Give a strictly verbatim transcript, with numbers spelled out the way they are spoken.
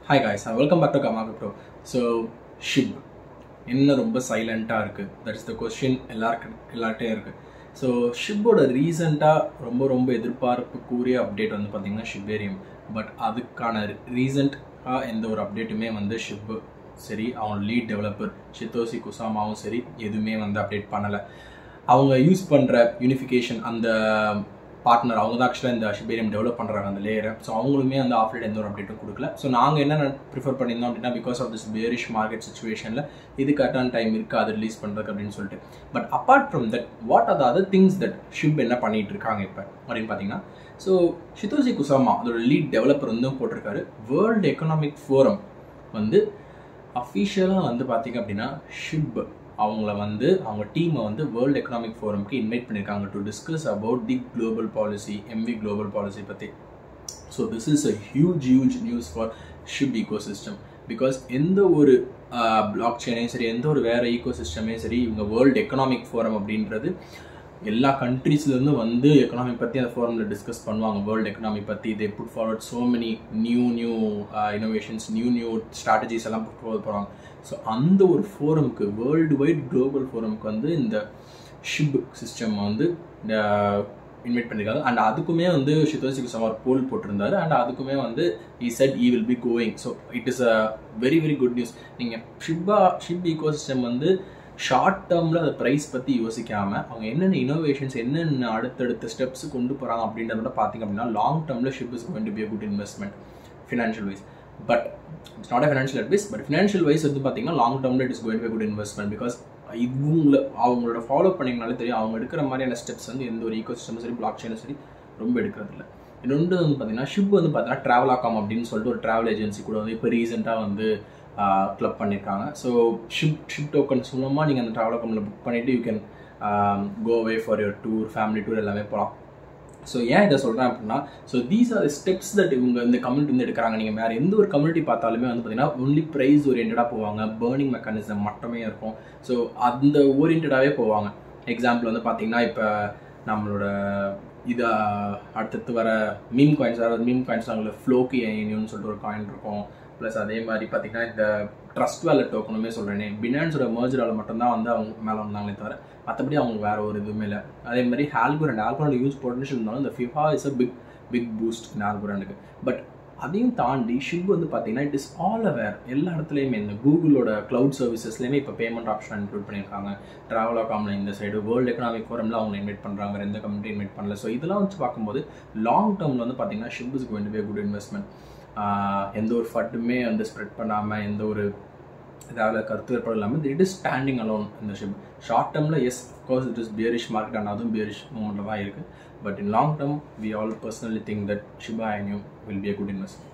Hi guys and welcome back to Kama Crypto. So Shib என்ன ரொம்ப சைலண்டா இருக்கு? That is the question எல்லாருக்கும் எல்லார்ட்டே இருக்கு. So Shibோட ரீசெண்டா ரொம்ப ரொம்ப எதிர்பார்ப்புக்குரிய அப்டேட் வந்து பாத்தீங்கன்னா Shibarium. பட் அதுக்கான ரீசெண்டா எந்த ஒரு அப்டேட்டுமே வந்து Shib சரி அவங்க லீட் டெவலப்பர் ஷித்தோசி குசாமாவும் சரி எதுவுமே வந்து அப்டேட் பண்ணல. அவங்க யூஸ் பண்ற யூனிஃபிகேஷன் அந்த பார்ட்னர் அவங்க தான் ஆக்சுவலாக இந்த ஷிபேரியம் டெவலப் பண்ணுறாங்க அந்த லேயரை. ஸோ அவங்களுமே அந்த ஆஃப்லைட் எந்த ஒரு அப்டேட்டும் கொடுக்கல. ஸோ நாங்கள் என்ன ப்ரிஃபர் பண்ணியிருந்தோம் அப்படின்னா because of this bearish market சுச்சுவேஷனில் இது கரெக்டான டைம் இருக்குது அது ரிலீஸ் பண்ணுறதுக்கு அப்படின்னு சொல்லிட்டு. But apart from that what are the other things that Shib என்ன பண்ணிட்டு இருக்காங்க இப்போ அப்படின்னு பார்த்தீங்கன்னா, ஸோ ஷித்தோசி குசாமா அதோட லீட் டெவலப்பர் வந்து போட்டிருக்காரு, வேர்ல்டு எக்கனாமிக் ஃபோரம் வந்து அஃபிஷியலாக வந்து பார்த்தீங்க அப்படின்னா ஷிப் அவங்கள வந்து அவங்க டீமை வந்து வேர்ல்டு எக்கனாமிக் ஃபோரம்க்கு இன்வைட் பண்ணியிருக்காங்க to discuss about the global policy எம்வி குளோபல் பாலிசி பற்றி. So this is a huge huge news for Shib ecosystem. Because எந்த ஒரு பிளாக் செயினையும் சரி எந்த ஒரு வேறு ஈகோ சிஸ்டமே சரி இவங்க வேர்ல்டு எக்கனாமிக் ஃபோரம் அப்படின்றது எல்லா கண்ட்ரீஸ்லேருந்து வந்து எக்கனாமிக் பற்றி அந்த ஃபோரமில் டிஸ்கஸ் பண்ணுவாங்க. வேர்ல்டு எக்கனாமிக் பற்றி they put forward so many new new innovations new new strategies எல்லாம் புட் ஃபார்வர்ட் பண்ணுவாங்க. ஸோ அந்த ஒரு ஃபோரமுக்கு வேர்ல்டு வைட் குளோபல் ஃபோரமுக்கு வந்து இந்த ஷிப் சிஸ்டம் வந்து இன்வைட் பண்ணியிருக்காங்க. அண்ட் அதுக்குமே வந்து ஷித்தோசி குசாமா ஒரு போல் போட்டிருந்தாரு. அண்ட் அதுக்குமே வந்து he said he will be going. So it is a very very good news. நீங்கள் ஷிப்பா ஷிப் ஈகோ சிஸ்டம் வந்து ஷார்ட் டேர்மில் அந்த ப்ரைஸ் பற்றி யோசிக்காமல் அவங்க என்னென்ன இனோவேஷன்ஸ் என்னென்ன அடுத்தடுத்த ஸ்டெப்ஸ் கொண்டு போகிறாங்க அப்படின்றத பார்த்திங்க அப்படின்னா லாங் டேர்மில் Shib is going to be a good investment financial wise. But it's not a financial advice, but financial wise வந்து பார்த்தீங்கன்னா லாங் டேர்மில் it is going to be good investment. Because இவங்கள அவங்களோட ஃபாலோ பண்ணிங்கனாலே தெரியும் அவங்க எடுக்கிற மாதிரியான ஸ்டெப்ஸ் வந்து எந்த ஒரு ஈகோ சிஸ்டமும் சரி பிளாக் செயினும் சரி ரொம்ப எடுக்கிறது இல்லை. இன்னொன்று வந்து பார்த்தீங்கன்னா ஷிப் வந்து பார்த்தீங்கன்னா ட்ராவல் ஆகாம் அப்படின்னு சொல்லிட்டு ஒரு ட்ராவல் ஏஜென்சி கூட வந்து இப்போ ரீசெண்டாக வந்து கிளப் பண்ணியிருக்காங்க. ஸோ ஷிப் ஷிப் டோக்கன்ஸ் மூலமாக நீங்கள் அந்த ட்ராவல் அக்கௌண்ட்டில் புக் பண்ணிவிட்டு you can go away for your tour family tour எல்லாமே போகலாம். ஸோ ஏன் இதை சொல்கிறேன் அப்படின்னா, so these are steps that இவங்க இந்த கம்யூனிட்டி வந்து எடுக்கிறாங்க. நீங்கள் வேறு எந்த ஒரு கம்யூனிட்டி பார்த்தாலுமே வந்து பார்த்தீங்கன்னா ஒன்லி ப்ரைஸ் ஓரியன்டாக போவாங்க, பேர்னிங் மெக்கானிசம் மட்டுமே இருக்கும். ஸோ அந்த ஓரியன்டாகவே போவாங்க. எக்ஸாம்பிள் வந்து பார்த்தீங்கன்னா இப்போ நம்மளோட இதை அடுத்தடுத்து வர மீம் காயின்ஸ் அதாவது மீம் காயின்ஸ் அவங்களுக்கு ஃப்ளோக்கி ஐனியூன்னு சொல்லிட்டு ஒரு காயின் இருக்கும். ப்ளஸ் அதே மாதிரி பார்த்தீங்கன்னா இந்த ட்ரஸ்ட் வேலட் டோக்கனுமே சொல்கிறேனே பினான்ஸோட மர்ஜரால் மட்டும்தான் வந்து அவங்க மேலே வந்தாங்களே தவிர மற்றபடி அவங்களுக்கு வேறு ஒரு இதுவுமே இல்லை. அதே மாதிரி ஆல்கோரண்ட் ஆல்கோரண்ட் யூஸ் பொட்டன்ஷியல் இருந்தாலும் இந்த FIFA is a big big boost இந்த ஆல்கோரண்டுக்கு. பட் அதையும் தாண்டி ஷிப் வந்து பார்த்தீங்கன்னா இட் இஸ் ஆல் அவேர் எல்லா இடத்துலையுமே இந்த கூகுளோட க்ளவுட் சர்வீசஸ்லேயுமே இப்போ பேமெண்ட் ஆப்ஷன் இன்க்ளூட் பண்ணியிருக்காங்க. ட்ராவல் ஆகாமில் இந்த சைடு வேர்ல்டு எக்கனாமிக் ஃபோரமில் அவங்க இன்வைட் பண்ணுறாங்க, வேறு எந்த கம்யூனிட்டி இன்வைட் பண்ணல. ஸோ இதெல்லாம் வச்சு பார்க்கும்போது லாங் டேர்மில் வந்து பார்த்தீங்கன்னா Shib is going to be a good investment. எந்த ஒரு ஃபட்டுமே வந்து ஸ்ப்ரெட் பண்ணாமல் எந்த ஒரு இதாவது கருத்து ஏற்பாடு இல்லாமல் இட் இஸ் ஸ்டாண்டிங் அலோன் இந்த ஷிப். ஷார்ட் டேர்மில் yes of course it is bearish market and அதுவும் பியரிஷ் மூமெண்ட்டில் தான் இருக்குது. But in long term we all personally think that Shiba Inu will be a good investment.